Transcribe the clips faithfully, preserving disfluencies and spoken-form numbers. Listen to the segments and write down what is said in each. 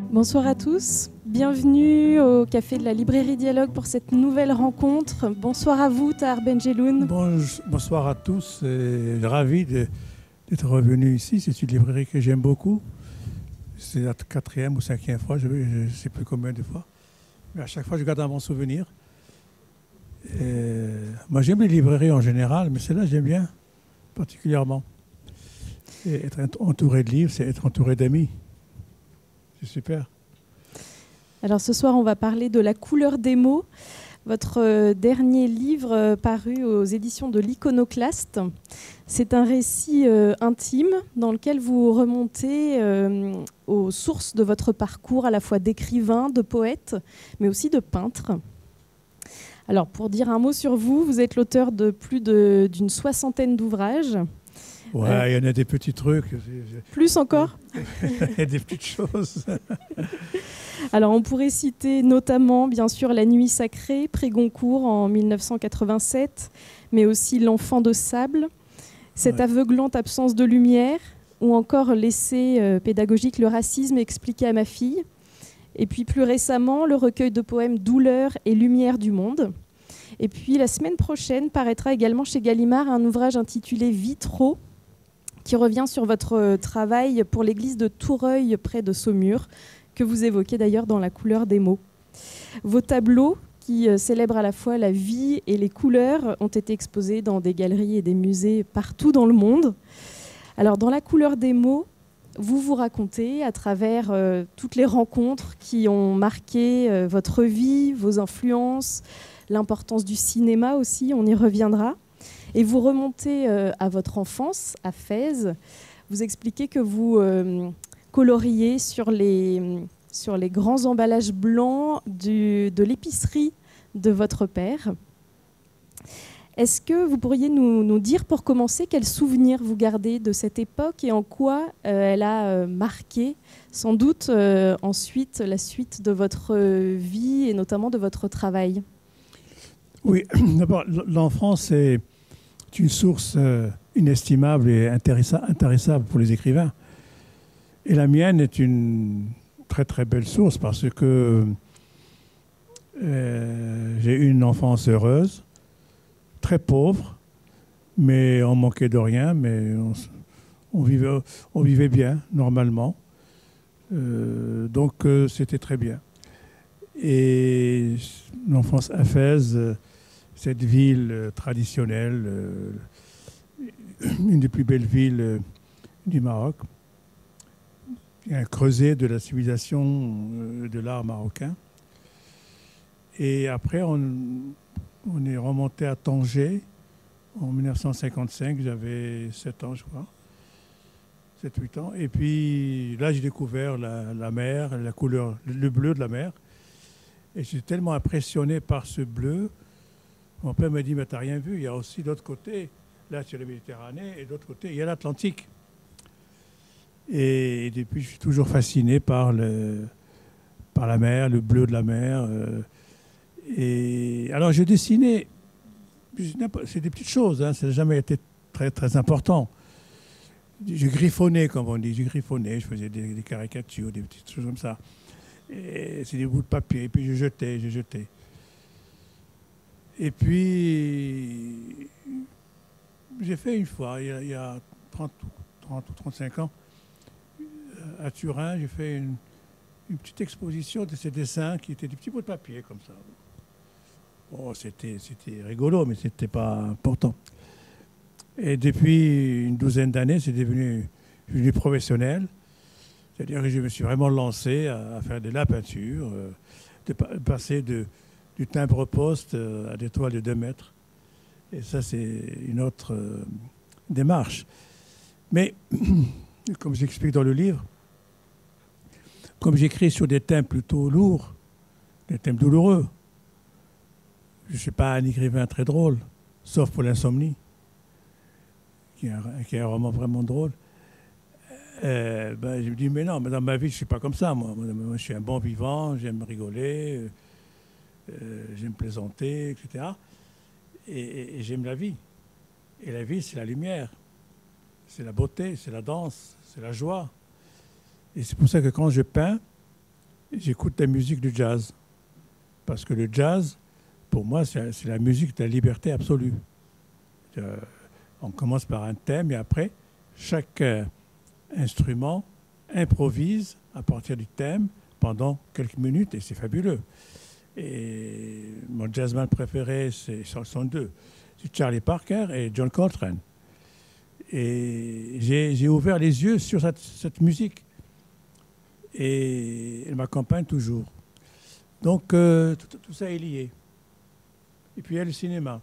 Bonsoir à tous, bienvenue au Café de la Librairie Dialogue pour cette nouvelle rencontre. Bonsoir à vous, Tahar Benjeloun. Bonsoir à tous, et ravi de, d'être revenu ici. C'est une librairie que j'aime beaucoup. C'est la quatrième ou cinquième fois, je ne sais plus combien de fois. Mais à chaque fois, je garde un bon souvenir. Et moi, j'aime les librairies en général, mais celle-là, j'aime bien, particulièrement. Et être entouré de livres, c'est être entouré d'amis. C'est super. Alors ce soir, on va parler de La couleur des mots, votre euh, dernier livre euh, paru aux éditions de l'Iconoclaste. C'est un récit euh, intime dans lequel vous remontez euh, aux sources de votre parcours, à la fois d'écrivain, de poète, mais aussi de peintre. Alors pour dire un mot sur vous, vous êtes l'auteur de plus de, d'une soixantaine d'ouvrages. Ouais, il euh, y en a des petits trucs. Plus encore Il y a des petites choses. Alors, on pourrait citer notamment, bien sûr, La Nuit sacrée, prix Goncourt en mille neuf cent quatre-vingt-sept, mais aussi L'Enfant de sable, Cette ouais. aveuglante absence de lumière, ou encore l'essai euh, pédagogique Le racisme expliqué à ma fille. Et puis, plus récemment, le recueil de poèmes Douleur et lumière du monde. Et puis, la semaine prochaine, paraîtra également chez Gallimard un ouvrage intitulé Vitraux, qui revient sur votre travail pour l'église de Toureuil près de Saumur, que vous évoquez d'ailleurs dans La couleur des mots. Vos tableaux, qui célèbrent à la fois la vie et les couleurs, ont été exposés dans des galeries et des musées partout dans le monde. Alors, dans La couleur des mots, vous vous racontez à travers euh, toutes les rencontres qui ont marqué euh, votre vie, vos influences, l'importance du cinéma aussi, on y reviendra. Et vous remontez euh, à votre enfance, à Fès. Vous expliquez que vous euh, coloriez sur les, sur les grands emballages blancs du, de l'épicerie de votre père. Est-ce que vous pourriez nous, nous dire, pour commencer, quels souvenirs vous gardez de cette époque et en quoi euh, elle a euh, marqué, sans doute, euh, ensuite, la suite de votre vie et notamment de votre travail? Oui, d'abord, l'enfance, c'est une source euh, inestimable et intéressable pour les écrivains. Et la mienne est une très très belle source parce que euh, j'ai eu une enfance heureuse, très pauvre, mais on manquait de rien, mais on, on, vivait, on vivait bien, normalement. Euh, donc euh, c'était très bien. Et l'enfance à Fès, euh, cette ville euh, traditionnelle, euh, une des plus belles villes euh, du Maroc, un creuset de la civilisation euh, de l'art marocain. Et après, on, on est remonté à Tanger en mille neuf cent cinquante-cinq, j'avais sept ans, je crois, sept huit ans. Et puis là, j'ai découvert la, la mer, la couleur, le bleu de la mer. Et j'étais tellement impressionné par ce bleu. Mon père m'a dit, mais t'as rien vu, il y a aussi l'autre côté, là sur la Méditerranée, et de l'autre côté, il y a l'Atlantique. Et depuis, je suis toujours fasciné par, le, par la mer, le bleu de la mer. Euh, et alors, je dessinais, c'est des petites choses, hein, ça n'a jamais été très, très important. Je griffonnais, comme on dit, je griffonnais, je faisais des, des caricatures, des petites choses comme ça. Et c'est des bouts de papier, et puis je jetais, je jetais. Et puis, j'ai fait une fois, il y a, il y a trente, trente ou trente-cinq ans, à Turin, j'ai fait une, une petite exposition de ces dessins qui étaient des petits bouts de papier, comme ça. Bon, c'était, c'était rigolo, mais ce n'était pas important. Et depuis une douzaine d'années, c'est devenu, devenu professionnel. C'est-à-dire que je me suis vraiment lancé à, à faire de la peinture, euh, de passer de... du timbre-poste à des toiles de deux mètres. Et ça, c'est une autre euh, démarche. Mais, comme j'explique dans le livre, comme j'écris sur des thèmes plutôt lourds, des thèmes douloureux, je ne suis pas un écrivain très drôle, sauf pour l'Insomnie, qui est un, qui est un roman vraiment drôle. Euh, ben, je me dis, mais non, mais dans ma vie, je ne suis pas comme ça. Moi, moi je suis un bon vivant, j'aime rigoler. Euh, j'aime plaisanter, et cetera. Et, et, et j'aime la vie. Et la vie, c'est la lumière, c'est la beauté, c'est la danse, c'est la joie. Et c'est pour ça que quand je peins, j'écoute la musique du jazz. Parce que le jazz, pour moi, c'est c'est la musique de la liberté absolue. Euh, on commence par un thème et après, chaque euh, instrument improvise à partir du thème pendant quelques minutes et c'est fabuleux. Et mon jazzman préféré, c'est, ce sont deux. C'est Charlie Parker et John Coltrane. Et j'ai, j'ai ouvert les yeux sur cette, cette musique. Et elle m'accompagne toujours. Donc, euh, tout, tout ça est lié. Et puis, il y a le cinéma.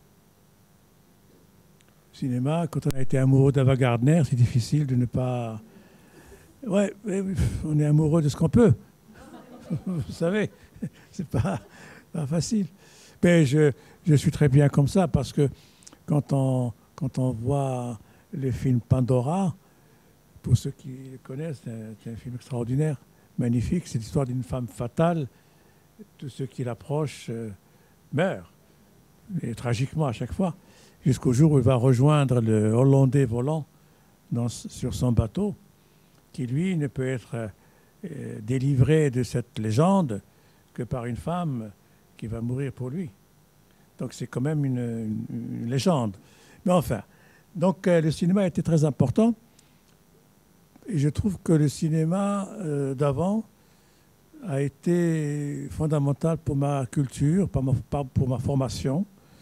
Le cinéma, quand on a été amoureux d'Ava Gardner, c'est difficile de ne pas... Ouais, on est amoureux de ce qu'on peut. Vous savez, c'est pas, pas facile. Mais je, je suis très bien comme ça parce que quand on, quand on voit le film Pandora, pour ceux qui le connaissent, c'est un, c'est un film extraordinaire, magnifique. C'est l'histoire d'une femme fatale. Tous ceux qui l'approchent euh, meurent, et tragiquement à chaque fois, jusqu'au jour où il va rejoindre le Hollandais volant dans, sur son bateau, qui lui ne peut être euh, délivré de cette légende que par une femme qui va mourir pour lui. Donc c'est quand même une, une, une légende. Mais enfin, donc euh, le cinéma a été très important. Et je trouve que le cinéma euh, d'avant a été fondamental pour ma culture, pour ma, pour ma formation,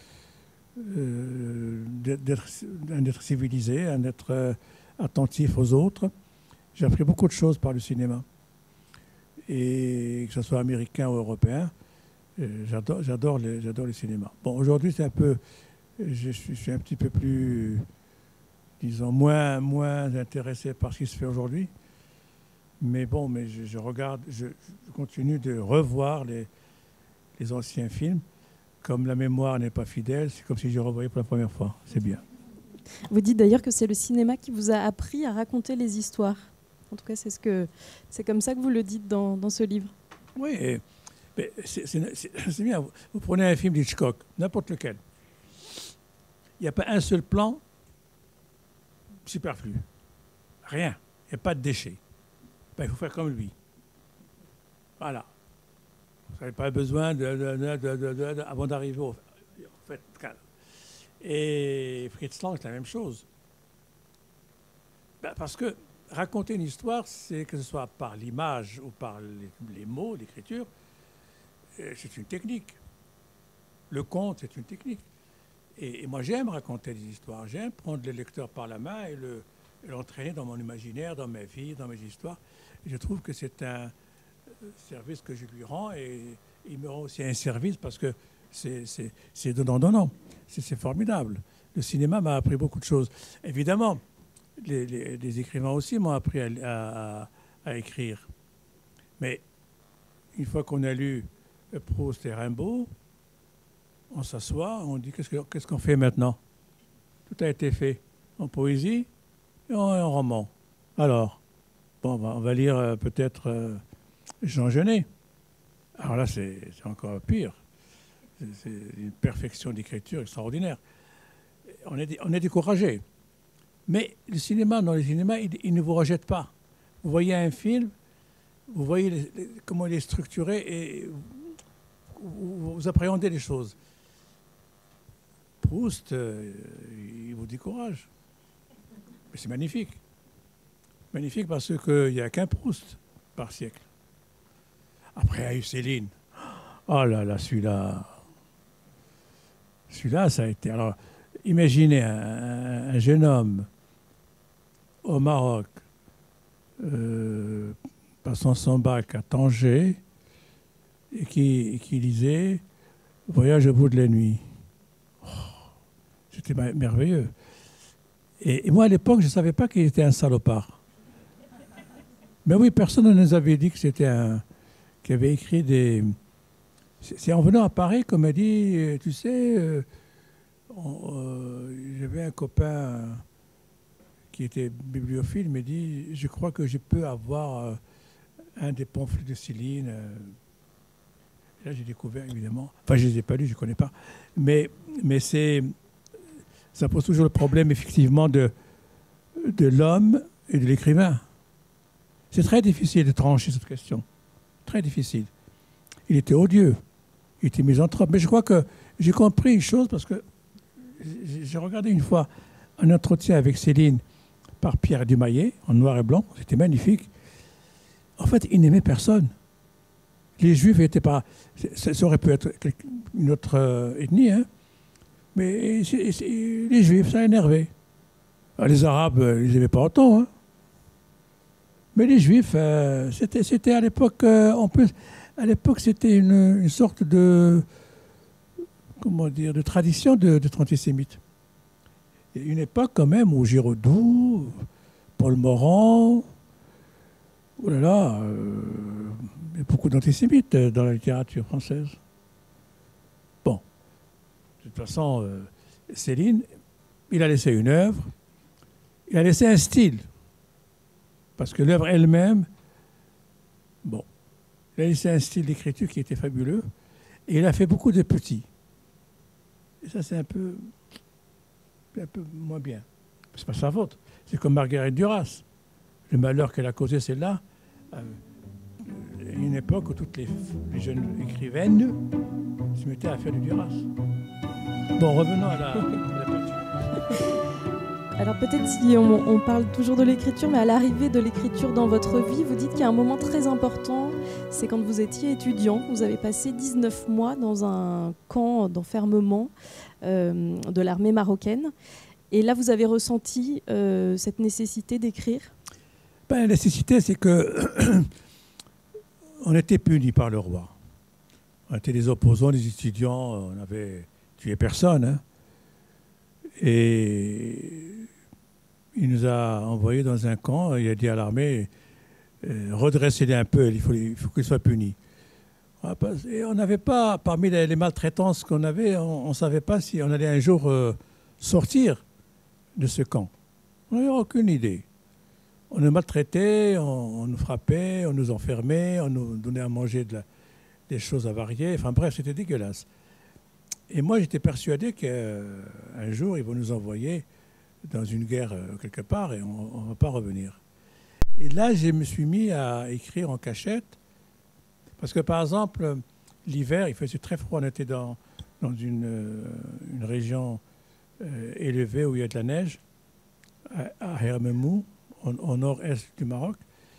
euh, d'être, d'être civilisé, d'être euh, attentif aux autres. J'ai appris beaucoup de choses par le cinéma. Et que ce soit américain ou européen, euh, j'adore, j'adore, le, j'adore le cinéma. Bon, aujourd'hui, c'est un peu, je suis, je suis un petit peu plus, disons, moins, moins intéressé par ce qui se fait aujourd'hui. Mais bon, mais je, je regarde, je, je continue de revoir les, les anciens films. Comme la mémoire n'est pas fidèle, c'est comme si je revoyais pour la première fois. C'est bien. Vous dites d'ailleurs que c'est le cinéma qui vous a appris à raconter les histoires. En tout cas, c'est, ce que, c'est comme ça que vous le dites dans, dans ce livre. Oui, mais c'est, c'est, c'est, c'est bien. Vous, vous prenez un film d'Hitchcock, n'importe lequel. Il n'y a pas un seul plan superflu. Rien. Il n'y a pas de déchets. Ben, il faut faire comme lui. Voilà. Vous n'avez pas besoin de, de, de, de, de, de, de avant d'arriver au... En fait, et Fritz Lang, c'est la même chose. Ben, parce que raconter une histoire, c'est que ce soit par l'image ou par les, les mots, l'écriture, c'est une technique. Le conte, c'est une technique. Et, et moi, j'aime raconter des histoires. J'aime prendre le lecteur par la main et, le, et l'entraîner dans mon imaginaire, dans ma vie, dans mes histoires. Et je trouve que c'est un service que je lui rends et il me rend aussi un service parce que c'est, c'est, c'est donnant-donnant. C'est, c'est formidable. Le cinéma m'a appris beaucoup de choses. Évidemment, les, les, les écrivains aussi m'ont appris à, à, à écrire. Mais une fois qu'on a lu Proust et Rimbaud, on s'assoit, on dit qu'est-ce, que, qu'est-ce qu'on fait maintenant? Tout a été fait en poésie et en, en roman. Alors, bon, on va, on va lire euh, peut-être euh, Jean Genet. Alors là, c'est, c'est encore pire. C'est, c'est une perfection d'écriture extraordinaire. On est, on est découragé. Mais le cinéma, dans le cinéma, il, il ne vous rejette pas. Vous voyez un film, vous voyez les, les, comment il est structuré et vous, vous appréhendez les choses. Proust, euh, il vous décourage. Mais c'est magnifique. Magnifique parce qu'il n'y a qu'un Proust par siècle. Après, il y a eu Céline. Oh là là, celui-là. Celui-là, ça a été... Alors, imaginez un, un jeune homme au Maroc, euh, passant son bac à Tanger, et qui, et qui lisait « Voyage au bout de la nuit ». Oh, c'était merveilleux. Et, et moi, à l'époque, je ne savais pas qu'il était un salopard. Mais oui, personne ne nous avait dit que c'était un... qui avait écrit des... C'est en venant à Paris qu'on m'a dit, tu sais, euh, euh, j'avais un copain qui était bibliophile, il m'a dit, je crois que je peux avoir euh, un des pamphlets de Céline. Là, j'ai découvert, évidemment. Enfin, je ne les ai pas lus, je ne connais pas. Mais, mais c'est, ça pose toujours le problème, effectivement, de, de l'homme et de l'écrivain. C'est très difficile de trancher cette question. très difficile. Il était odieux, il était misanthrope. Mais je crois que j'ai compris une chose parce que j'ai regardé une fois un entretien avec Céline par Pierre Dumayet, en noir et blanc, c'était magnifique. En fait, il n'aimait personne. Les Juifs n'étaient pas... Ça, ça aurait pu être une autre euh, ethnie, hein, mais c'est, c'est, les Juifs, ça énervait. Les Arabes, ils ne les aimaient pas autant, hein. Mais les Juifs, euh, c'était, c'était à l'époque... Euh, on peut, à l'époque, c'était une, une sorte de... Comment dire, de tradition de, d'être antisémite. Il y a une époque quand même où Giraudoux, Paul Morand, oh là là, euh, il y a beaucoup d'antisémites dans la littérature française. Bon, de toute façon, euh, Céline, il a laissé une œuvre, il a laissé un style, parce que l'œuvre elle-même, bon, il a laissé un style d'écriture qui était fabuleux, et il a fait beaucoup de petits. Et ça, c'est un peu... un peu moins bien. C'est pas sa faute. C'est comme Marguerite Duras. Le malheur qu'elle a causé, c'est là. À une époque où toutes les, les jeunes écrivaines se mettaient à faire du Duras. Bon, revenons à la, à la peinture. Alors peut-être si on, on parle toujours de l'écriture, mais à l'arrivée de l'écriture dans votre vie, vous dites qu'il y a un moment très important, c'est quand vous étiez étudiant. Vous avez passé dix-neuf mois dans un camp d'enfermement euh, de l'armée marocaine. Et là, vous avez ressenti euh, cette nécessité d'écrire? Ben, la nécessité, c'est que on était punis par le roi. On était des opposants, des étudiants, on n'avait tué personne, hein. Et il nous a envoyés dans un camp, il a dit à l'armée, euh, redressez-les un peu, il faut, il faut qu'ils soient punis. Et on n'avait pas, parmi les, les maltraitances qu'on avait, on ne savait pas si on allait un jour euh, sortir de ce camp. On n'avait aucune idée. On nous maltraitait, on, on nous frappait, on nous enfermait, on nous donnait à manger de la, des choses avariées. Enfin bref, c'était dégueulasse. Et moi, j'étais persuadé qu'un euh, jour, ils vont nous envoyer dans une guerre euh, quelque part et on ne va pas revenir. Et là, je me suis mis à écrire en cachette. Parce que, par exemple, l'hiver, il faisait très froid. On était dans, dans une, euh, une région euh, élevée où il y a de la neige, à, à Hermemou, au nord-est du Maroc.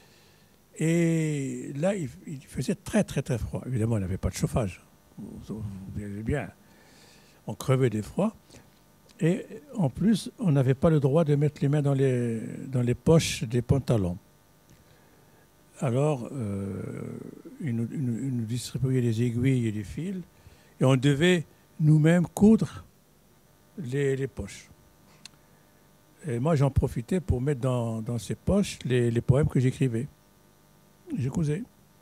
Et là, il, il faisait très, très, très froid. Évidemment, on n'avait pas de chauffage. Vous voyez bien. On crevait d'effroi. Et en plus, on n'avait pas le droit de mettre les mains dans les, dans les poches des pantalons. Alors, euh, ils, nous, ils nous distribuaient des aiguilles et des fils. Et on devait nous-mêmes coudre les, les poches. Et moi, j'en profitais pour mettre dans, dans ces poches les, les poèmes que j'écrivais. Je cousais.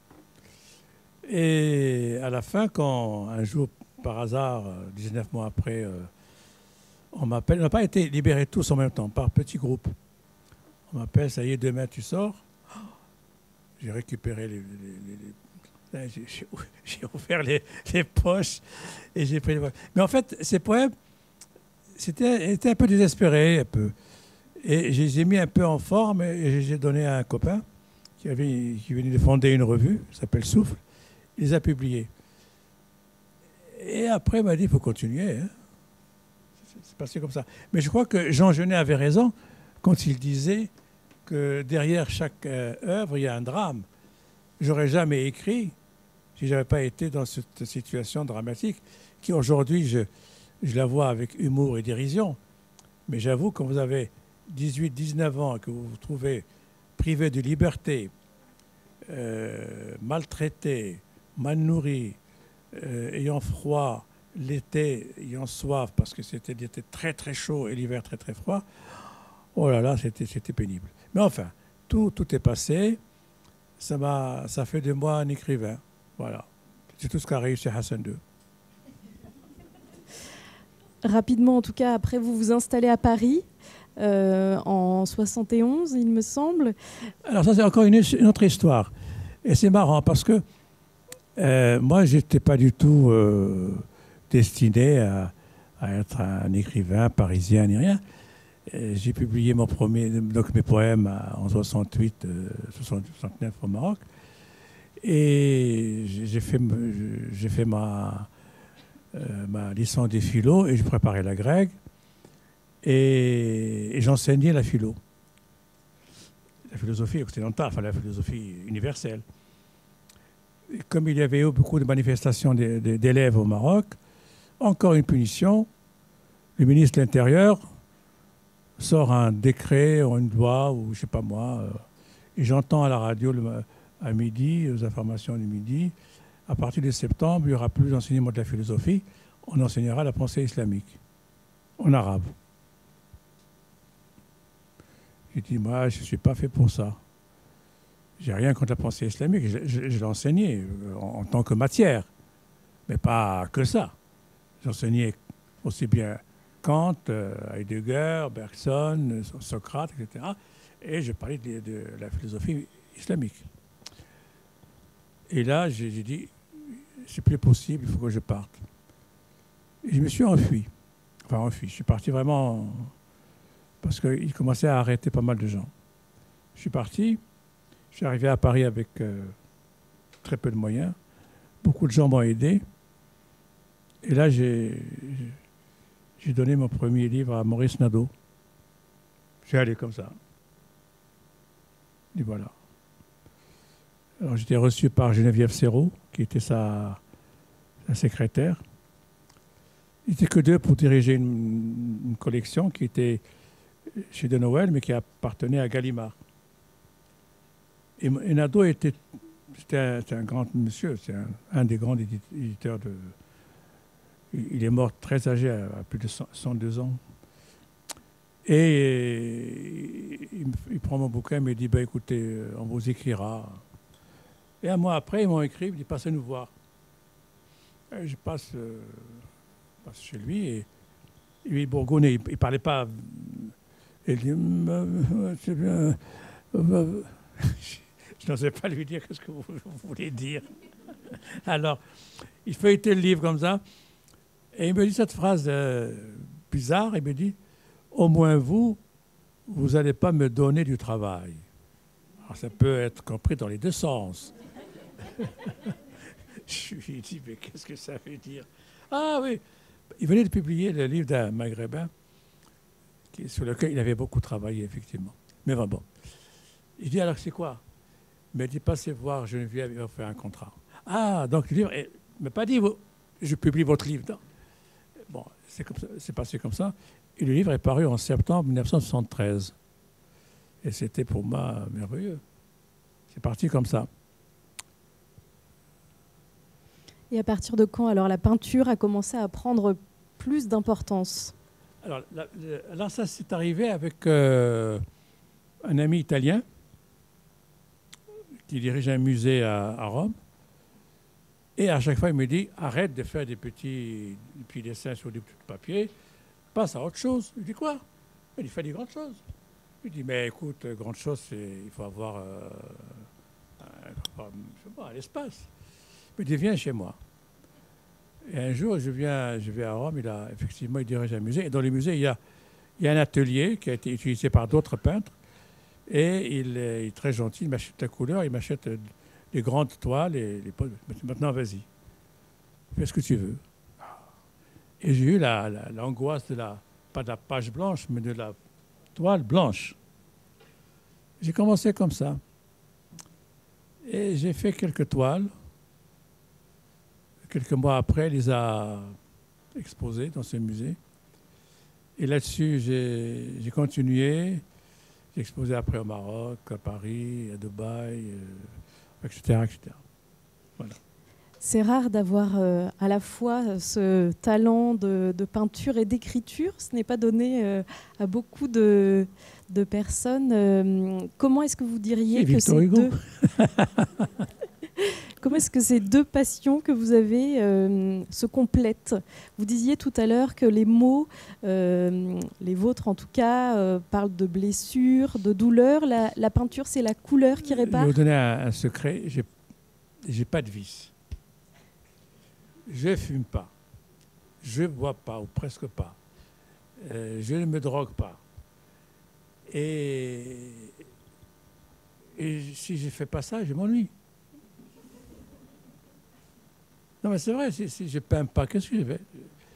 Et à la fin, quand un jour, par hasard, dix-neuf mois après, euh, on m'appelle, on n'a pas été libérés tous en même temps, par petits groupes. On m'appelle, ça y est, demain tu sors. J'ai récupéré les... les, les j'ai, j'ai ouvert les, les poches et j'ai pris les poèmes. Mais en fait, ces poèmes, c'était, étaient un peu désespérés, un peu. Et je les ai mis un peu en forme et j'ai donné à un copain qui, avait, qui venait de fonder une revue, qui s'appelle Souffle. Il les a publiés. Et après, il m'a dit, il faut continuer. Hein. C'est passé comme ça. Mais je crois que Jean Genet avait raison quand il disait que derrière chaque euh, œuvre, il y a un drame. J'aurais jamais écrit si je n'avais pas été dans cette situation dramatique qui, aujourd'hui, je, je la vois avec humour et dérision. Mais j'avoue, quand vous avez dix-huit dix-neuf ans, que vous vous trouvez privé de liberté, euh, maltraité, mal nourri, euh, ayant froid, l'été ayant soif, parce que c'était l'été très très chaud et l'hiver très très froid, oh là là, c'était, c'était pénible. Mais enfin, tout, tout est passé, ça, m'a, ça fait de moi un écrivain. Voilà, c'est tout ce qu'a réussi Hassan deux. Rapidement, en tout cas, après vous vous installez à Paris, euh, en soixante et onze, il me semble. Alors ça, c'est encore une, une autre histoire. Et c'est marrant parce que euh, moi, je n'étais pas du tout euh, destiné à, à être un écrivain parisien ni rien. Et j'ai publié mon premier, donc mes poèmes en soixante-huit, euh, soixante-neuf au Maroc. Et j'ai fait, j'ai fait ma, euh, ma licence des philo et je préparais la grecque. Et, et j'enseignais la philo. La philosophie occidentale, enfin la philosophie universelle. Et comme il y avait eu beaucoup de manifestations d'élèves au Maroc, encore une punition, le ministre de l'Intérieur sort un décret ou une loi, ou je ne sais pas moi, euh, et j'entends à la radio le, à midi, aux informations du midi, à partir de septembre, il n'y aura plus d'enseignement de la philosophie, on enseignera la pensée islamique, en arabe. J'ai dit, moi, je ne suis pas fait pour ça. J'ai rien contre la pensée islamique, je, je, je l'ai enseigné en, en tant que matière, mais pas que ça. J'enseignais aussi bien Kant, euh, Heidegger, Bergson, Socrate, et cetera. Et je parlais de, de la philosophie islamique. Et là, j'ai dit, c'est plus possible, il faut que je parte. Et je me suis enfui. Enfin, enfui. Je suis parti vraiment parce qu'il commençait à arrêter pas mal de gens. Je suis parti. Je suis arrivé à Paris avec euh, très peu de moyens. Beaucoup de gens m'ont aidé. Et là, j'ai, j'ai donné mon premier livre à Maurice Nadeau. J'ai allé comme ça. Et voilà. Alors, j'étais reçu par Geneviève Serrault, qui était sa, sa secrétaire. Il n'était que deux pour diriger une, une collection qui était chez De Noël, mais qui appartenait à Gallimard. Et, et Nadeau était, c'était un, c'était un grand monsieur, c'est un, un des grands éditeurs de... Il est mort très âgé, à, à plus de cent deux ans. Et il, il prend mon bouquin et me dit, bah, écoutez, on vous écrira. Et un mois après, ils m'ont écrit, il dit, passez nous voir. Et je passe, euh, passe chez lui et lui, bourgonnais, il ne parlait pas. Il dit, c'est bien. Je n'osais pas lui dire ce que vous, vous voulez dire. Alors, il feuilletait le livre comme ça. Et il me dit cette phrase euh, bizarre, il me dit, au moins vous, vous n'allez pas me donner du travail. Alors ça peut être compris dans les deux sens. Je lui ai dit, mais qu'est-ce que ça veut dire? Ah oui, il venait de publier le livre d'un Maghrébin qui, sur lequel il avait beaucoup travaillé, effectivement. Mais bon, bon. Il dit, alors c'est quoi? Il m'a dit, passez voir Geneviève, il va faire un contrat. Ah, donc le livre, il ne m'a pas dit, je publie votre livre. Non. Bon, c'est, comme ça, c'est passé comme ça. Et le livre est paru en septembre mille neuf cent soixante-treize. Et c'était pour moi merveilleux. C'est parti comme ça. Et à partir de quand, alors, la peinture a commencé à prendre plus d'importance? Alors là, là ça s'est arrivé avec euh, un ami italien qui dirige un musée à, à Rome. Et à chaque fois, il me dit, arrête de faire des petits, des petits dessins sur des petits papiers, passe à autre chose. Je dis, quoi? Il fait des grandes choses. Je dis, mais écoute, grande chose, c'est, il faut avoir euh, un, je sais pas, l'espace. Il me dit, viens chez moi. Et un jour, je viens, je vais à Rome, il a, effectivement, il dirige un musée. Et dans le musée, il y a, il y a un atelier qui a été utilisé par d'autres peintres. Et il est, il est très gentil, il m'achète la couleur, il m'achète les grandes toiles. Et les, maintenant, vas-y, fais ce que tu veux. Et j'ai eu la, la, l'angoisse de la, pas de la page blanche, mais de la toile blanche. J'ai commencé comme ça. Et j'ai fait quelques toiles. Quelques mois après, il les a exposées dans ce musée. Et là-dessus, j'ai, j'ai continué. J'ai exposé après au Maroc, à Paris, à Dubaï, euh, et cetera, et cetera. Voilà. C'est rare d'avoir euh, à la fois ce talent de, de peinture et d'écriture. Ce n'est pas donné euh, à beaucoup de, de personnes. Euh, comment est-ce que vous diriez et que Victor ces Hugo. deux... Comment est-ce que ces deux passions que vous avez euh, se complètent? Vous disiez tout à l'heure que les mots, euh, les vôtres en tout cas, euh, parlent de blessures, de douleurs. La, la peinture, c'est la couleur qui répare? Je vais vous donner un, un secret. J'ai, j'ai pas de vice. Je ne fume pas. Je ne bois pas, ou presque pas. Euh, je ne me drogue pas. Et, et si je ne fais pas ça, je m'ennuie. Non, mais c'est vrai, si, si je ne peins pas, qu'est-ce que je fais?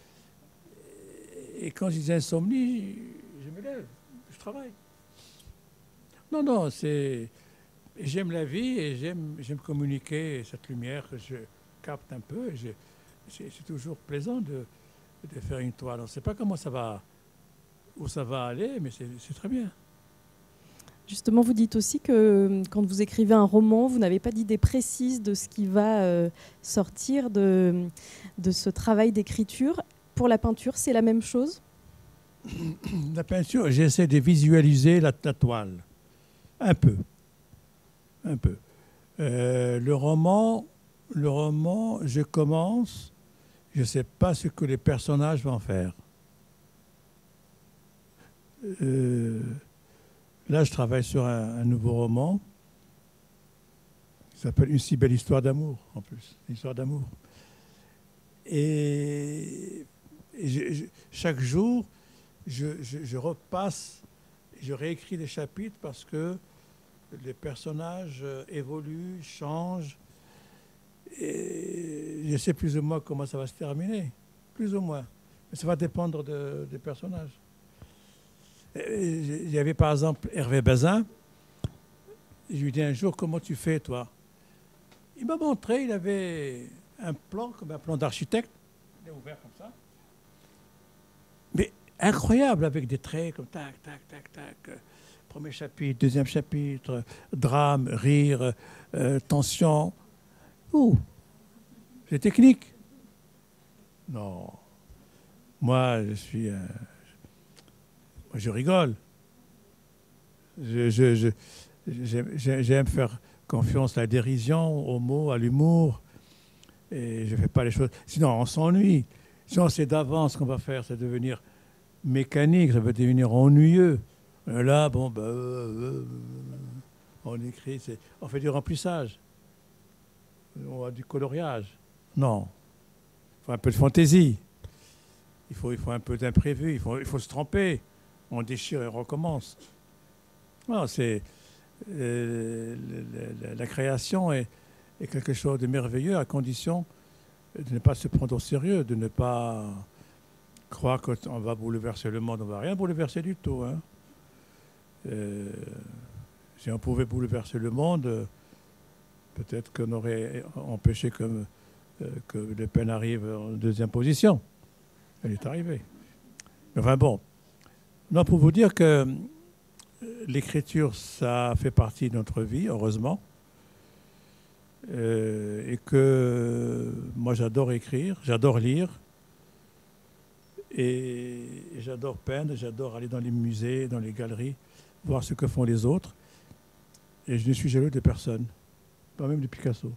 Et quand j'ai insomnie, je me lève, je travaille. Non, non, c'est... J'aime la vie et j'aime, j'aime communiquer cette lumière que je capte un peu. Et je, c'est, c'est toujours plaisant de, de faire une toile. On ne sait pas comment ça va, où ça va aller, mais c'est, c'est très bien. Justement, vous dites aussi que quand vous écrivez un roman, vous n'avez pas d'idée précise de ce qui va euh, sortir de, de ce travail d'écriture. Pour la peinture, c'est la même chose? La peinture, j'essaie de visualiser la, la toile. Un peu. Un peu. Euh, le roman, le roman, je commence, je ne sais pas ce que les personnages vont faire. Euh, là, je travaille sur un, un nouveau roman qui s'appelle Une si belle histoire d'amour, en plus. Une histoire d'amour. Et, et je, je, chaque jour, je, je, je repasse, je réécris des chapitres parce que les personnages évoluent, changent. Et je sais plus ou moins comment ça va se terminer. Plus ou moins. Mais ça va dépendre de, des personnages. Il y avait par exemple Hervé Bazin. Je lui ai dit un jour, comment tu fais toi? Il m'a montré, il avait un plan, comme un plan d'architecte. Il est ouvert comme ça. Mais incroyable, avec des traits comme tac, tac, tac, tac. Premier chapitre, deuxième chapitre, drame, rire, euh, tension. Ouh, c'est technique. Non. Moi, je suis... Euh, moi, je rigole. Je, je, je, j'aime, j'aime faire confiance à la dérision, aux mots, à l'humour. Et je ne fais pas les choses... Sinon, on s'ennuie. Sinon, c'est d'avance qu'on va faire. C'est devenir mécanique, ça va devenir ennuyeux. Là, bon, bah, euh, on écrit, c'est, on fait du remplissage, on a du coloriage. Non, il faut un peu de fantaisie, il faut, il faut un peu d'imprévu, il faut, il faut se tromper, on déchire et on recommence. Non, c'est, euh, la, la, la création est, est quelque chose de merveilleux à condition de ne pas se prendre au sérieux, de ne pas croire qu'on va bouleverser le monde, on ne va rien bouleverser du tout, hein. Euh, si on pouvait bouleverser le monde, euh, peut-être qu'on aurait empêché que, euh, que Le Pen arrive en deuxième position. Elle est arrivée. Enfin bon, non, pour vous dire que l'écriture, ça fait partie de notre vie, heureusement, euh, et que moi j'adore écrire, j'adore lire, et, et j'adore peindre, j'adore aller dans les musées, dans les galeries, voir ce que font les autres. Et je ne suis jaloux de personne, pas même de Picasso.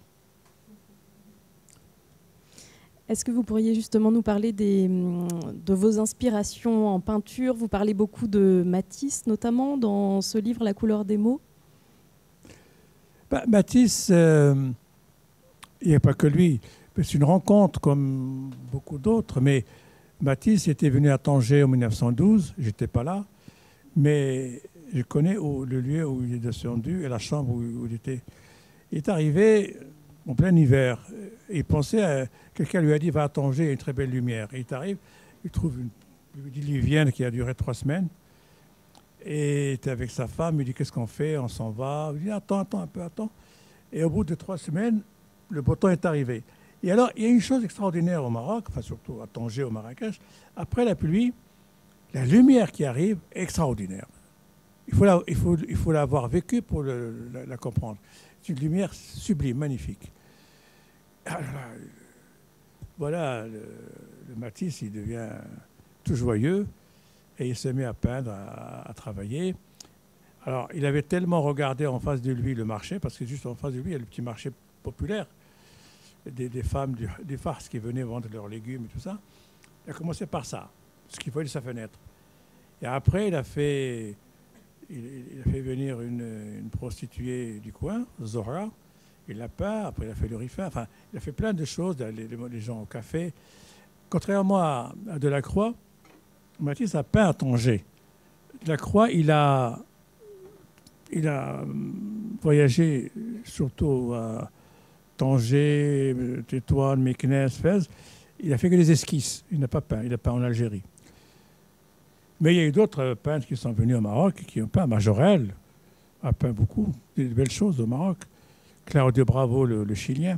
Est-ce que vous pourriez justement nous parler des, de vos inspirations en peinture? Vous parlez beaucoup de Matisse, notamment, dans ce livre, La couleur des mots. Bah, Matisse, euh, il n'y a pas que lui. C'est une rencontre comme beaucoup d'autres, mais Matisse était venu à Tanger en mille neuf cent douze, j'étais pas là, mais je connais où, le lieu où il est descendu et la chambre où, où il était. Il est arrivé en plein hiver. Il pensait, à, quelqu'un lui a dit, va à Tanger, il y a une très belle lumière. Et il arrive, il trouve une, une diluvienne qui a duré trois semaines. Et il était avec sa femme, il dit, qu'est-ce qu'on fait? On s'en va. Il dit, attends, attends un peu, attends. Et au bout de trois semaines, le beau temps est arrivé. Et alors, il y a une chose extraordinaire au Maroc, enfin surtout à Tanger, au Marrakech. Après la pluie, la lumière qui arrive est extraordinaire. Il faut, la, il faut, il faut l'avoir vécue pour le, la, la comprendre. C'est une lumière sublime, magnifique. Alors, voilà, le, le Matisse, il devient tout joyeux et il se met à peindre, à, à travailler. Alors, il avait tellement regardé en face de lui le marché, parce que juste en face de lui, il y a le petit marché populaire des, des femmes du, des farces qui venaient vendre leurs légumes et tout ça. Il a commencé par ça, ce qu'il voyait de sa fenêtre. Et après, il a fait... Il a fait venir une, une prostituée du coin, Zora. Il l'a peint, après il a fait le riffin. Enfin, il a fait plein de choses, les, les gens au café. Contrairement à, à Delacroix, Matisse a peint à Tanger. Delacroix, il a, il a voyagé surtout à Tanger, Tétouan, Meknès, Fès. Il a fait que des esquisses. Il n'a pas peint. Il a peint en Algérie. Mais il y a eu d'autres peintres qui sont venus au Maroc, qui ont peint. Majorel a peint beaucoup, des belles choses au Maroc. Claudio Bravo, le, le Chilien.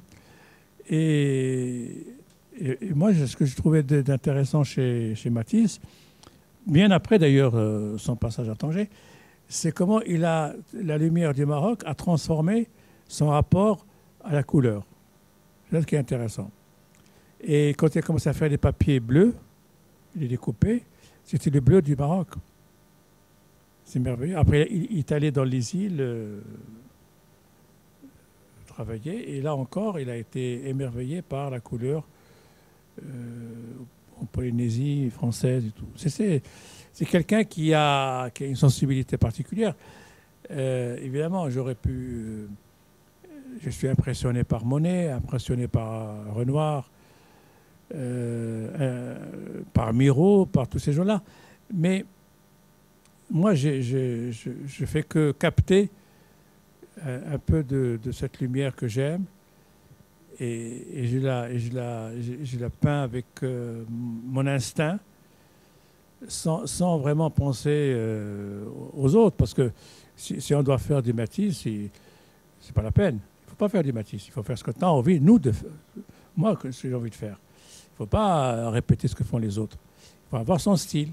Et, et, et moi, ce que je trouvais d'intéressant chez, chez Matisse, bien après d'ailleurs euh, son passage à Tanger, c'est comment il a, la lumière du Maroc a transformé son rapport à la couleur. C'est ce qui est intéressant. Et quand il a commencé à faire des papiers bleus, il les découpait, c'était le bleu du Maroc. C'est merveilleux. Après, il, il est allé dans les îles euh, travailler, et là encore, il a été émerveillé par la couleur euh, en Polynésie française et tout. C'est, c'est quelqu'un qui a, qui a une sensibilité particulière. Euh, évidemment, j'aurais pu... Euh, je suis impressionné par Monet, impressionné par Renoir, euh, euh, par Miro, par tous ces gens-là. Mais moi, je ne fais que capter un, un peu de, de cette lumière que j'aime. Et, et je, la, et je, la, je, je la peins avec euh, mon instinct, sans, sans vraiment penser euh, aux autres. Parce que si, si on doit faire du Matisse, c'est pas la peine. Il ne faut pas faire du Matisse. Il faut faire ce que tu as envie, nous, de faire. Moi, ce que j'ai envie de faire. Il ne faut pas répéter ce que font les autres. Il faut avoir son style.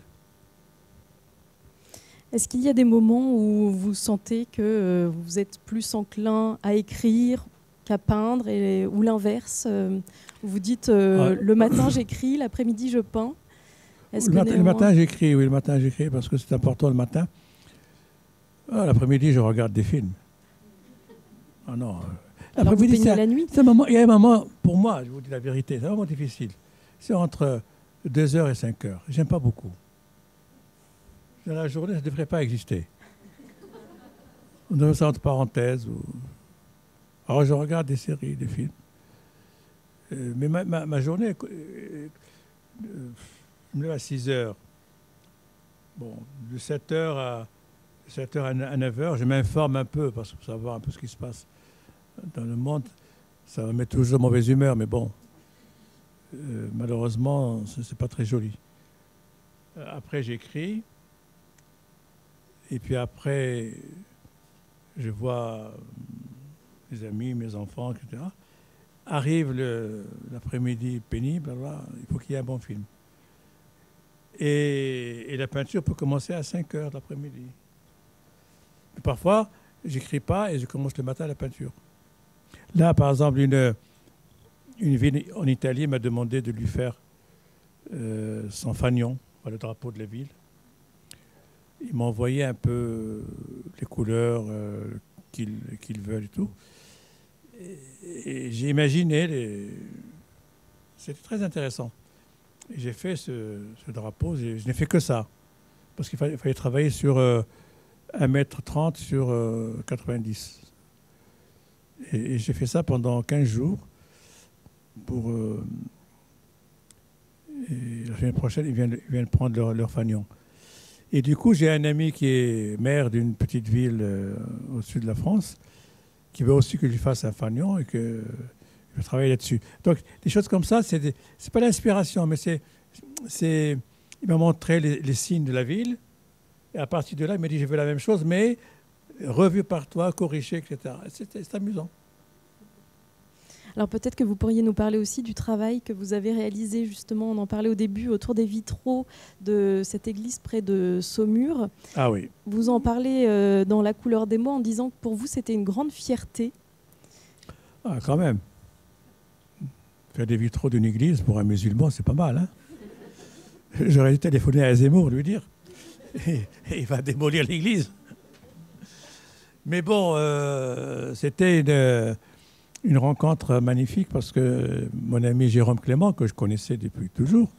Est-ce qu'il y a des moments où vous sentez que vous êtes plus enclin à écrire qu'à peindre, et, ou l'inverse? Vous dites euh, ah. le matin j'écris, l'après-midi je peins. Le, mat néanmoins... le matin j'écris, oui, le matin j'écris parce que c'est important le matin. Ah, l'après-midi je regarde des films. Ah non. Alors vous peignez la nuit? Un moment, il y a un moment, pour moi, je vous dis la vérité, c'est un moment difficile. C'est entre deux heures et cinq heures. J'aime pas beaucoup. Dans la journée, ça ne devrait pas exister. On devrait ça entre parenthèses. Ou... Alors, je regarde des séries, des films. Euh, mais ma, ma, ma journée, euh, je me lève à six heures. Bon, de sept heures à, sept heures à neuf heures, je m'informe un peu parce que pour savoir un peu ce qui se passe dans le monde. Ça me met toujours de mauvaise humeur, mais bon, euh, malheureusement, ce n'est pas très joli. Après, j'écris. Et puis après, je vois mes amis, mes enfants, et cetera. Arrive l'après-midi pénible, alors il faut qu'il y ait un bon film. Et, et la peinture peut commencer à cinq heures l'après-midi. Parfois, je n'écris pas et je commence le matin la peinture. Là, par exemple, une, une ville en Italie m'a demandé de lui faire euh, son fanion, le drapeau de la ville. Il m'a envoyé un peu les couleurs euh, qu'il qu'il veut et tout. Et, et j'ai imaginé, les... c'était très intéressant. J'ai fait ce, ce drapeau, je n'ai fait que ça. Parce qu'il fallait, fallait travailler sur euh, un mètre trente sur euh, quatre-vingt-dix. Et, et j'ai fait ça pendant quinze jours. Pour, euh, et la semaine prochaine, ils viennent, ils viennent prendre leur, leur fanion. Et du coup, j'ai un ami qui est maire d'une petite ville euh, au sud de la France, qui veut aussi que je lui fasse un fanion et que je vais travailler là-dessus. Donc, des choses comme ça, c'est c'est pas l'inspiration, mais c'est, c'est, il m'a montré les, les signes de la ville. Et à partir de là, il m'a dit, je veux la même chose, mais revu par toi, corrigé, et cetera. C'est amusant. Alors peut-être que vous pourriez nous parler aussi du travail que vous avez réalisé, justement, on en parlait au début, autour des vitraux de cette église près de Saumur. Ah oui. Vous en parlez euh, dans La couleur des mots en disant que pour vous, c'était une grande fierté. Ah, quand même. Faire des vitraux d'une église pour un musulman, c'est pas mal, hein. J'aurais dû téléphoner à Zemmour, lui dire. Et, et il va démolir l'église. Mais bon, euh, c'était une... Une rencontre magnifique parce que mon ami Jérôme Clément, que je connaissais depuis toujours,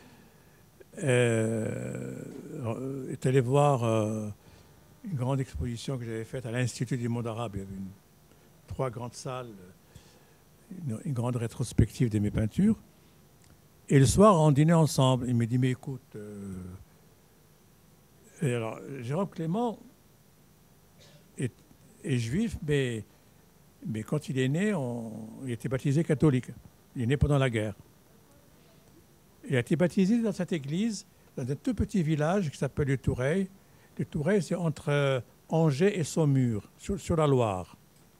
euh, est allé voir euh, une grande exposition que j'avais faite à l'Institut du monde arabe. Il y avait une, trois grandes salles, une, une grande rétrospective de mes peintures. Et le soir, on dînait ensemble. Il me dit, mais écoute, euh, et alors, Jérôme Clément est, est juif, mais Mais quand il est né, on, il a été baptisé catholique. Il est né pendant la guerre. Il a été baptisé dans cette église, dans un tout petit village qui s'appelle Le Toureil. Le Toureil, c'est entre Angers et Saumur, sur, sur la Loire.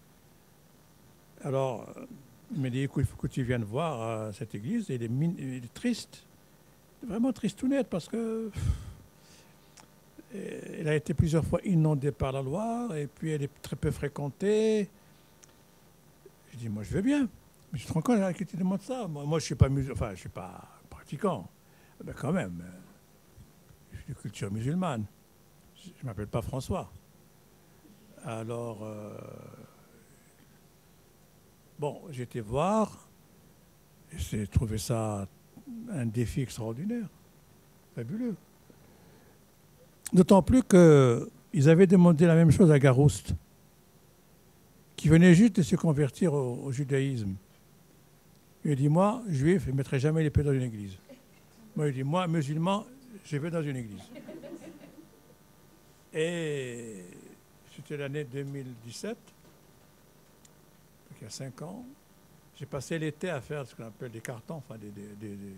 Alors, il m'a dit, écoute, il faut que tu viennes voir euh, cette église. Et il, est min- il est triste, vraiment tristounette, parce que pff, elle a été plusieurs fois inondée par la Loire, et puis elle est très peu fréquentée. Je dis, moi, je veux bien. Mais tu te rends compte que tu demandes ça? Moi, moi je ne suis pas musulman, enfin, je suis pas pratiquant. Mais quand même, euh, je suis de culture musulmane. Je ne m'appelle pas François. Alors, euh, bon, j'ai été voir, et j'ai trouvé ça un défi extraordinaire, fabuleux. D'autant plus qu'ils avaient demandé la même chose à Garouste, qui venait juste de se convertir au, au judaïsme. Il a dit, moi, juif, je ne mettrai jamais les pieds dans une église. Moi, il dit, moi, musulman, je vais dans une église. Et c'était l'année deux mille dix-sept, donc il y a cinq ans. J'ai passé l'été à faire ce qu'on appelle des cartons, enfin des, des, des, des,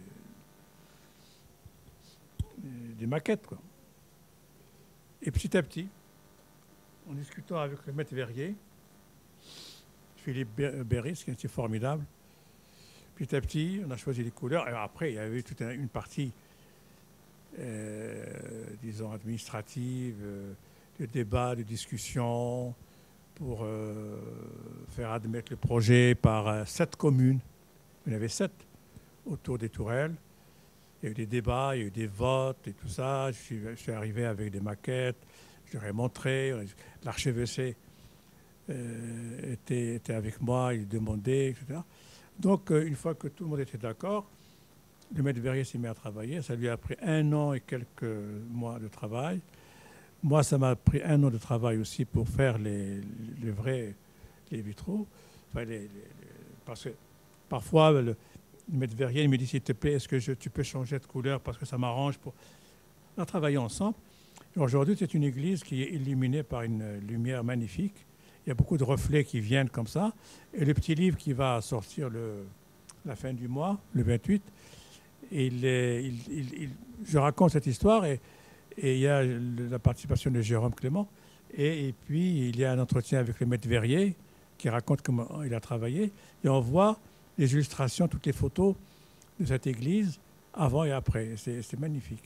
des maquettes, quoi. Et petit à petit, en discutant avec le maître verrier, Philippe Berris, qui était formidable, petit à petit, on a choisi les couleurs. Et après, il y avait toute une partie, euh, disons, administrative, euh, de débat, de discussion, pour euh, faire admettre le projet par euh, sept communes. Il y en avait sept autour des tourelles. Il y a eu des débats, il y a eu des votes et tout ça. Je suis, je suis arrivé avec des maquettes, je leur ai montré. L'archevêché euh, était, était avec moi, il demandait, et cetera. Donc, euh, une fois que tout le monde était d'accord, le maître verrier s'est mis à travailler. Ça lui a pris un an et quelques mois de travail. Moi, ça m'a pris un an de travail aussi pour faire les, les vrais les vitraux. Enfin, les, les, parce que parfois, le, le maître verrier me dit, s'il te plaît, est-ce que je, tu peux changer de couleur parce que ça m'arrange pour... On a travaillé ensemble. Et aujourd'hui, c'est une église qui est illuminée par une lumière magnifique. Il y a beaucoup de reflets qui viennent comme ça. Et le petit livre qui va sortir le, la fin du mois, le vingt-huit, il est, il, il, il, je raconte cette histoire et, et il y a la participation de Jérôme Clément. Et, et puis, il y a un entretien avec le maître verrier qui raconte comment il a travaillé. Et on voit les illustrations, toutes les photos de cette église avant et après. C'est, c'est magnifique.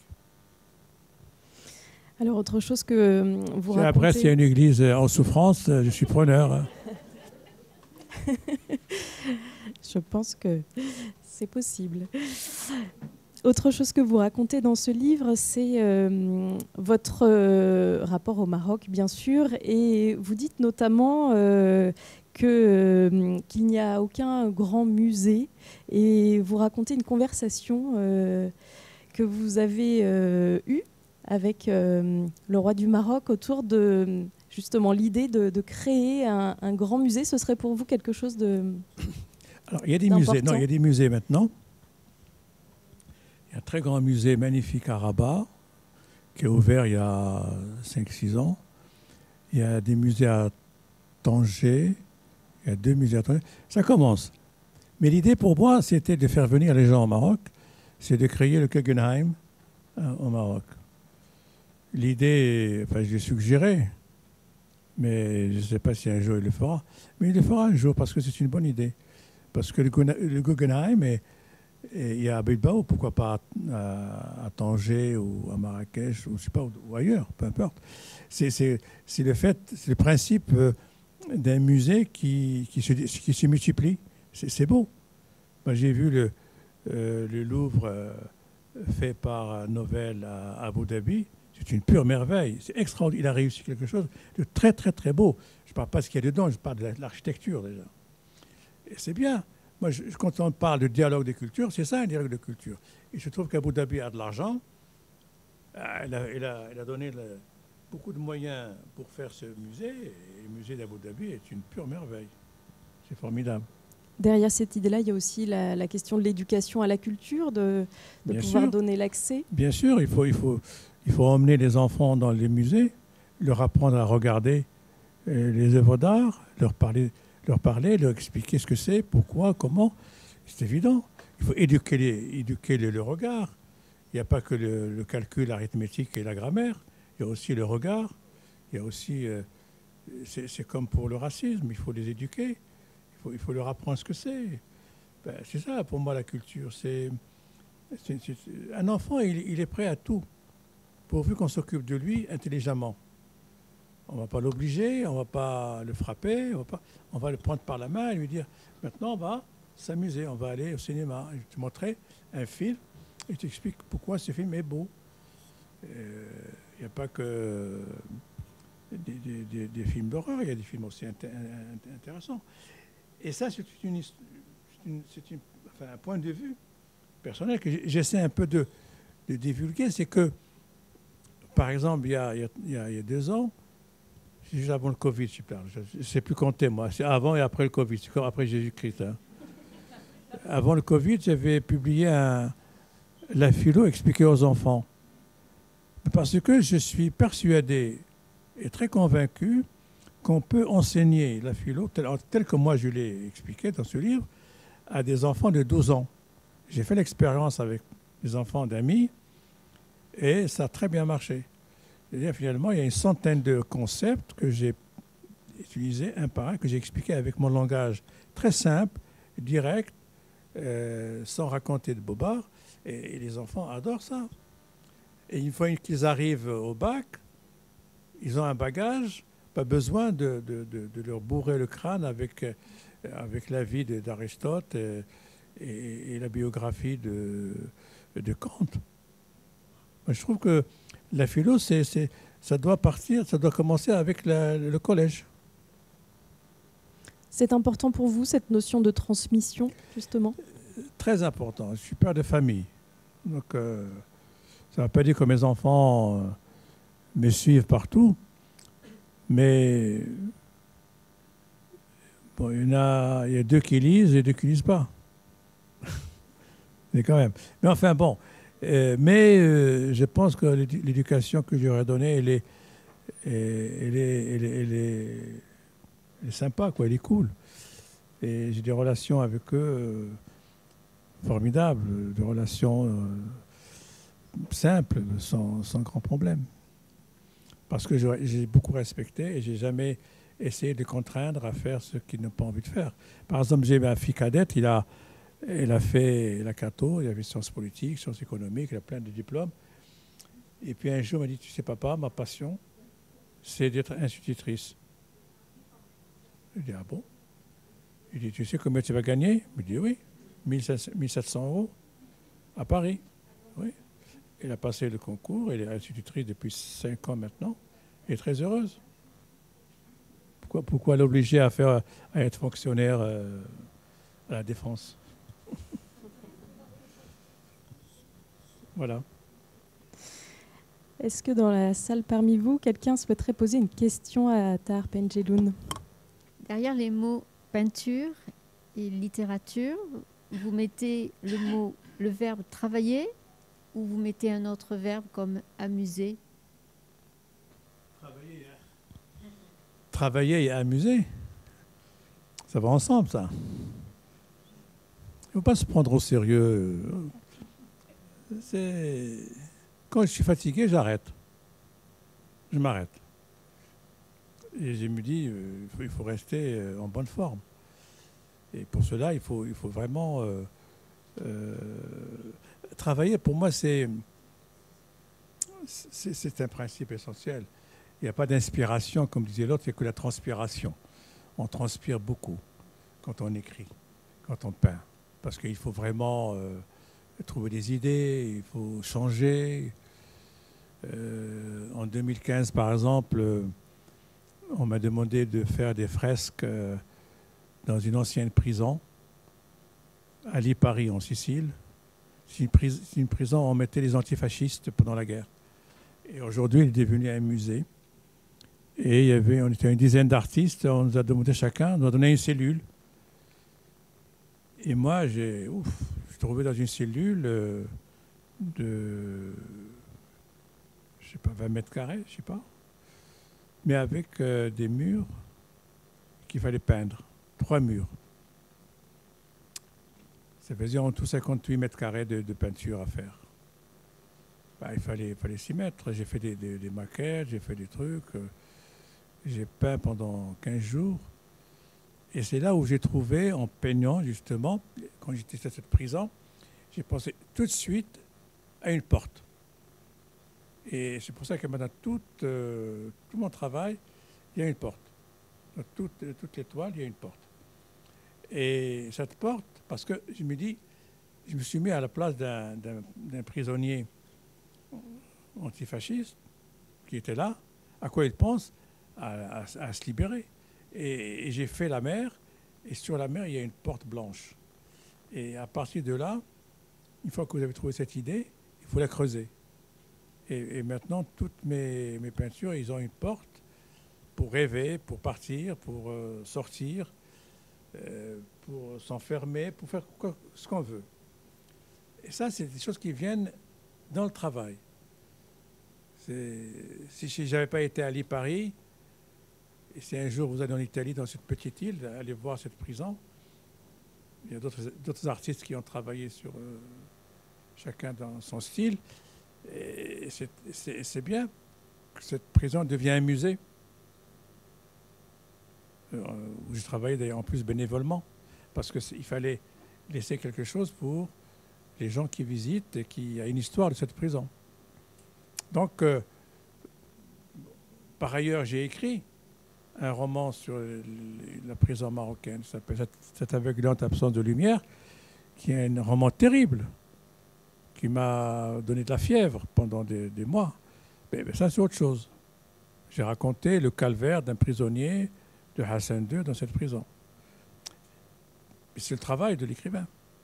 Alors, autre chose que vous racontez... Après, s'il y a une église en souffrance, je suis preneur. Je pense que c'est possible. Autre chose que vous racontez dans ce livre, c'est euh, votre euh, rapport au Maroc, bien sûr, et vous dites notamment euh, que, euh, qu'il n'y a aucun grand musée, et vous racontez une conversation euh, que vous avez euh, eue avec euh, le roi du Maroc autour de justement l'idée de, de créer un, un grand musée. Ce serait pour vous quelque chose de... Alors, il y a des musées. Non, il y a des musées maintenant. Il y a un très grand musée magnifique à Rabat, qui est ouvert il y a cinq six ans. Il y a des musées à Tanger. Il y a deux musées à Tanger. Ça commence. Mais l'idée pour moi, c'était de faire venir les gens au Maroc. C'est de créer le Guggenheim euh, au Maroc. L'idée, enfin, je l'ai suggéré, mais je ne sais pas si un jour il le fera. Mais il le fera un jour parce que c'est une bonne idée. Parce que le, le Guggenheim, est, est, il y a à Bilbao, pourquoi pas à, à Tanger ou à Marrakech, ou, je sais pas, ou ailleurs, peu importe. C'est, c'est, c'est le fait, c'est le principe d'un musée qui, qui, se, qui se multiplie. C'est, c'est beau. Moi, j'ai vu le, euh, le Louvre euh, fait par Novell à Abu Dhabi. C'est une pure merveille. C'est extraordinaire. Il a réussi quelque chose de très, très, très beau. Je ne parle pas de ce qu'il y a dedans, je parle de l'architecture déjà. Et c'est bien. Moi, je, quand on parle de dialogue des cultures, c'est ça un dialogue de culture. Et je trouve qu'Abu Dhabi a de l'argent. Elle a, elle a, elle a donné le, beaucoup de moyens pour faire ce musée. Et le musée d'Abu Dhabi est une pure merveille. C'est formidable. Derrière cette idée-là, il y a aussi la, la question de l'éducation à la culture, de, de pouvoir sûr. donner l'accès. Bien sûr, il faut, il, faut, il faut emmener les enfants dans les musées, leur apprendre à regarder les œuvres d'art, leur parler leur parler, leur expliquer ce que c'est, pourquoi, comment. C'est évident. Il faut éduquer, les, éduquer le, le regard. Il n'y a pas que le, le calcul arithmétique et la grammaire. Il y a aussi le regard. Il y a aussi... Euh, c'est, c'est comme pour le racisme. Il faut les éduquer. Il faut, il faut leur apprendre ce que c'est. Ben, c'est ça, pour moi, la culture. C'est, c'est, c'est, un enfant, il, il est prêt à tout, pourvu qu'on s'occupe de lui intelligemment. On ne va pas l'obliger, on ne va pas le frapper, on va, pas, on va le prendre par la main et lui dire « Maintenant, on va s'amuser, on va aller au cinéma. » Je vais te montrer un film et je t'explique pourquoi ce film est beau. Il n'y a pas que des, des, des, des films d'horreur, il y a des films aussi inté- intéressants. Et ça, c'est, une, c'est, une, c'est une, enfin, un point de vue personnel que j'essaie un peu de, de divulguer. C'est que, par exemple, il y a, il y a, il y a deux ans, c'est juste avant le Covid, je parle. Je ne sais plus compter, moi. C'est avant et après le Covid. C'est comme après Jésus-Christ. Hein. Avant le Covid, j'avais publié un, la philo expliquée aux enfants. Parce que je suis persuadé et très convaincu qu'on peut enseigner la philo, tel, tel que moi je l'ai expliqué dans ce livre, à des enfants de douze ans. J'ai fait l'expérience avec des enfants d'amis et ça a très bien marché. C'est-à-dire, finalement, il y a une centaine de concepts que j'ai utilisés un par un, que j'ai expliqués avec mon langage très simple, direct, euh, sans raconter de bobards. Et, et les enfants adorent ça. Et une fois qu'ils arrivent au bac, ils ont un bagage, pas besoin de, de, de, de leur bourrer le crâne avec, euh, avec la vie de, d'Aristote et, et, et la biographie de, de Kant. Moi, je trouve que la philo, c'est, c'est, ça doit partir, ça doit commencer avec la, le collège. C'est important pour vous, cette notion de transmission, justement ? Très important. Je suis père de famille. Donc, euh, ça ne va pas dire que mes enfants euh, me suivent partout. Mais bon, il y en a, il y a deux qui lisent et deux qui ne lisent pas. Mais quand même. Mais enfin, bon. Euh, mais euh, je pense que l'éducation que j'aurais donnée, elle est, elle est, elle est, elle est, elle est sympa, quoi, elle est cool. Et j'ai des relations avec eux euh, formidables, des relations euh, simples, sans, sans grand problème. Parce que j'ai beaucoup respecté et j'ai jamais essayé de contraindre à faire ce qu'ils n'ont pas envie de faire. Par exemple, j'ai ma fille cadette, il a... Elle a fait la Cato, il avait sciences politiques, sciences économiques, elle a plein de diplômes. Et puis un jour, elle m'a dit, tu sais papa, ma passion, c'est d'être institutrice. Je dis, ah bon? Il dit, tu sais combien tu vas gagner? Je dis, oui, mille sept cents euros à Paris. Oui. Elle a passé le concours, elle est institutrice depuis cinq ans maintenant, elle est très heureuse. Pourquoi, pourquoi l'obliger à, faire, à être fonctionnaire euh, à la Défense? Voilà. Est-ce que dans la salle parmi vous, quelqu'un souhaiterait poser une question à Tahar Pendjeloun? Derrière les mots peinture et littérature, vous mettez le mot, le verbe travailler, ou vous mettez un autre verbe comme amuser? Travailler, hein. Travailler et amuser, ça va ensemble, ça. Il ne faut pas se prendre au sérieux. C'est... Quand je suis fatigué, j'arrête. Je m'arrête. Et je me dis, euh, il faut rester euh, en bonne forme. Et pour cela, il faut, il faut vraiment euh, euh, travailler. Pour moi, c'est, c'est, c'est un principe essentiel. Il n'y a pas d'inspiration, comme disait l'autre, il n'y a que la transpiration. On transpire beaucoup quand on écrit, quand on peint. Parce qu'il faut vraiment... Euh, trouver des idées, il faut changer. Euh, en deux mille quinze, par exemple, euh, on m'a demandé de faire des fresques euh, dans une ancienne prison, à Lipari, en Sicile. C'est une, pris- c'est une prison où on mettait les antifascistes pendant la guerre. Et aujourd'hui, il est devenu un musée. Et il y avait, on était une dizaine d'artistes, on nous a demandé chacun, on nous a donné une cellule. Et moi, j'ai... Ouf, trouvé dans une cellule euh, de, je sais pas, vingt mètres carrés, je sais pas, mais avec euh, des murs qu'il fallait peindre. trois murs. Ça faisait en tout cinquante-huit mètres carrés de, de peinture à faire. Bah, il fallait, il fallait s'y mettre. J'ai fait des, des, des maquettes, j'ai fait des trucs. euh, J'ai peint pendant quinze jours. Et c'est là où j'ai trouvé, en peignant justement, quand j'étais à cette prison, j'ai pensé tout de suite à une porte. Et c'est pour ça que maintenant, tout, euh, tout mon travail, il y a une porte. Dans toutes, toutes les toiles, il y a une porte. Et cette porte, parce que je me dis, je me suis mis à la place d'un, d'un, d'un prisonnier antifasciste qui était là. À quoi il pense? À, à, à se libérer. Et, et j'ai fait la mer, et sur la mer, il y a une porte blanche. Et à partir de là, une fois que vous avez trouvé cette idée, il faut la creuser. Et, et maintenant, toutes mes, mes peintures, ils ont une porte pour rêver, pour partir, pour euh, sortir, euh, pour s'enfermer, pour faire quoi, ce qu'on veut. Et ça, c'est des choses qui viennent dans le travail. C'est, si je n'avais pas été à Paris, et si un jour vous allez en Italie, dans cette petite île, allez voir cette prison, il y a d'autres, d'autres artistes qui ont travaillé sur euh, chacun dans son style. Et c'est, c'est, c'est bien que cette prison devienne un musée. Euh, où je travaillais d'ailleurs en plus bénévolement, parce qu'il fallait laisser quelque chose pour les gens qui visitent et qui a une histoire de cette prison. Donc, euh, par ailleurs, j'ai écrit un roman sur la prison marocaine, ça s'appelle Cette aveuglante absence de lumière, qui est un roman terrible, qui m'a donné de la fièvre pendant des, des mois. Mais, mais ça, c'est autre chose. J'ai raconté le calvaire d'un prisonnier de Hassan deux dans cette prison. Et c'est le travail de l'écrivain.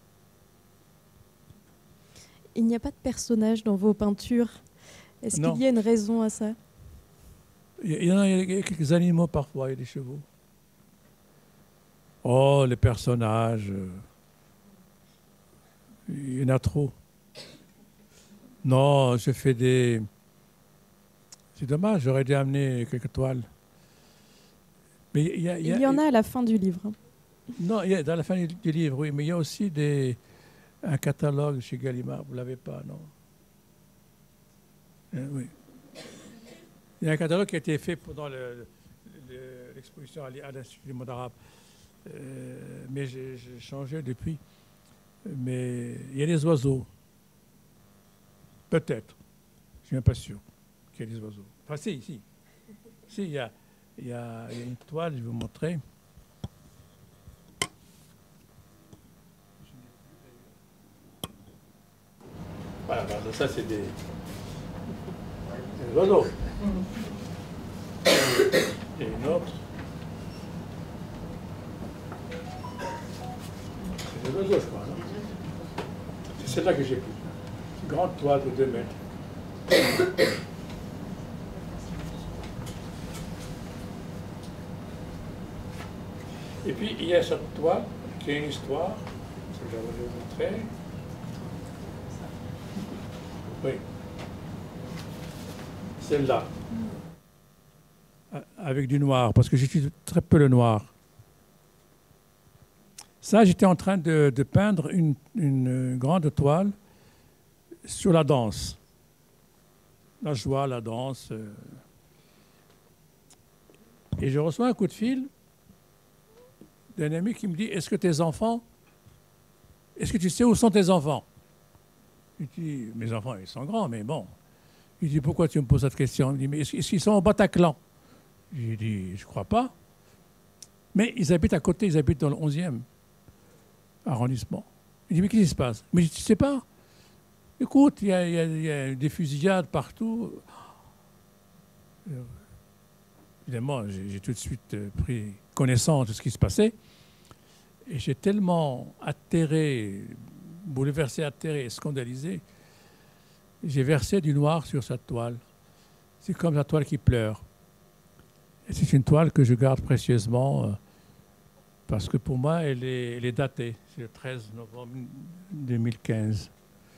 Il n'y a pas de personnage dans vos peintures. Est-ce Non. qu'il y a une raison à ça? Il y en a, il y a quelques animaux parfois, il y a des chevaux. Oh, les personnages, euh, il y en a trop. Non, je fais des... C'est dommage, j'aurais dû amener quelques toiles. Mais il y, a, il y, a, Il y en a à la fin du livre. Non, il y a, dans la fin du, du livre, oui, mais il y a aussi des, un catalogue chez Gallimard, vous ne l'avez pas, non? Euh, oui. Il y a un catalogue qui a été fait pendant le, le, l'exposition à l'Institut du monde arabe. Euh, mais j'ai, j'ai changé depuis. Mais il y a des oiseaux. Peut-être. Je ne suis même pas sûr qu'il y ait des oiseaux. Enfin, si, si. Si, il y a, il y a, il y a une toile, je vais vous montrer. Voilà, ça, c'est des, des oiseaux. Et une autre. C'est des oiseaux, je crois, non? C'est celle-là que j'ai prise. Une grande toile de deux mètres. Et puis, il y a cette toile qui a une histoire, que je vais vous montrer. Oui. Celle-là. Avec du noir, parce que j'utilise très peu le noir. Ça, j'étais en train de, de peindre une, une grande toile sur la danse. La joie, la danse. Euh. Et je reçois un coup de fil d'un ami qui me dit, est-ce que tes enfants, est-ce que tu sais où sont tes enfants? Je dis, mes enfants, ils sont grands, mais bon. Il dit, pourquoi tu me poses cette question? Il dit, mais est-ce qu'ils sont au Bataclan? J'ai dit, je ne crois pas. Mais ils habitent à côté, ils habitent dans le onzième arrondissement. Il dit, mais qu'est-ce qui se passe? Mais je dis, tu ne sais pas? Écoute, il y, y, y a des fusillades partout. Évidemment, j'ai, j'ai tout de suite pris connaissance de ce qui se passait. Et j'ai tellement atterré, bouleversé, atterré, scandalisé. J'ai versé du noir sur cette toile. C'est comme la toile qui pleure. Et c'est une toile que je garde précieusement euh, parce que pour moi, elle est, elle est datée. C'est le treize novembre deux mille quinze.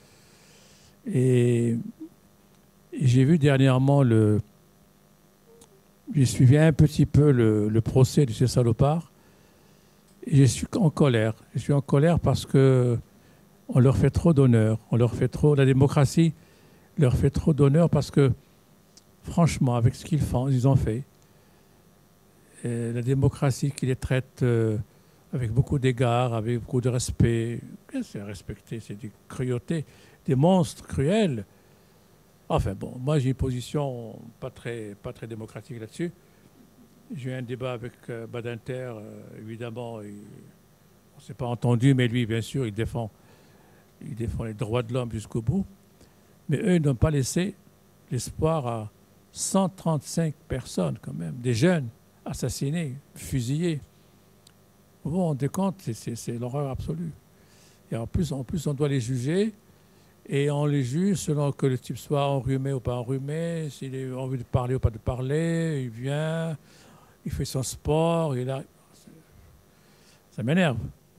Et, et j'ai vu dernièrement le... J'ai suivi un petit peu le, le procès de ces salopards. Et je suis en colère. Je suis en colère parce que on leur fait trop d'honneur. On leur fait trop. La démocratie leur fait trop d'honneur parce que, franchement, avec ce qu'ils font, ils ont fait, et la démocratie qui les traite euh, avec beaucoup d'égards, avec beaucoup de respect, c'est respecter, c'est des cruautés, des monstres cruels. Enfin bon, moi j'ai une position pas très, pas très démocratique là-dessus. J'ai eu un débat avec euh, Badinter, euh, évidemment, il, on ne s'est pas entendu, mais lui, bien sûr, il défend, il défend les droits de l'homme jusqu'au bout. Mais eux, ils n'ont pas laissé l'espoir à cent trente-cinq personnes, quand même, des jeunes assassinés, fusillés. Vous vous rendez compte, c'est l'horreur absolue. Et en plus, en plus, on doit les juger, et on les juge selon que le type soit enrhumé ou pas enrhumé, s'il a envie de parler ou pas de parler, il vient, il fait son sport, il a... Ça m'énerve.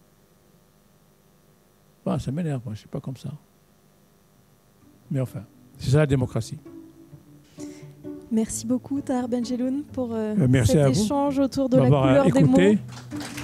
Bon, ça m'énerve, moi, je ne suis pas comme ça. Mais enfin, c'est ça la démocratie. Merci beaucoup, Tahar Benjeloun, pour euh, Merci cet à vous échange autour de la d'avoir couleur des mots. écouté.